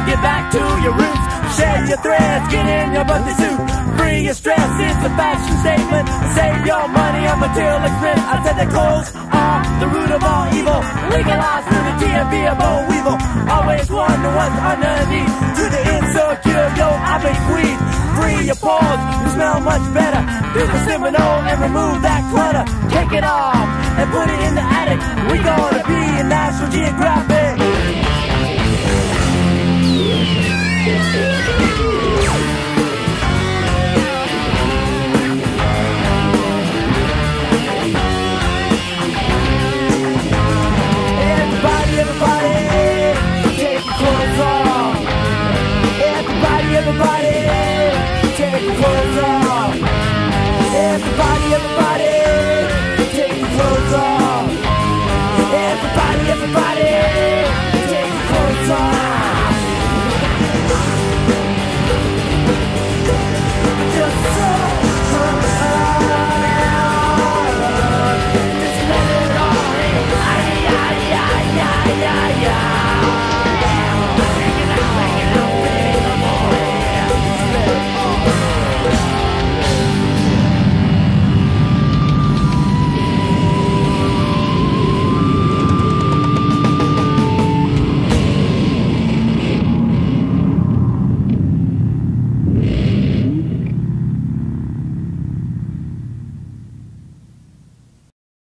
get back to your roots. Shed your threads, get in your birthday suit. Free your stress, it's a fashion statement. Save your money on material expense. I said that clothes are the root of all evil. Legalize nudity and be a boll weevil. Always wonder what's underneath. To the insecure, yo, I bake weed. Free your pores, you smell much better. Do the Seminole and remove that clutter. Take it off and put it in the attic. We gonna be in National Geographic. Everybody, take your clothes off. Everybody, take your clothes off. Everybody,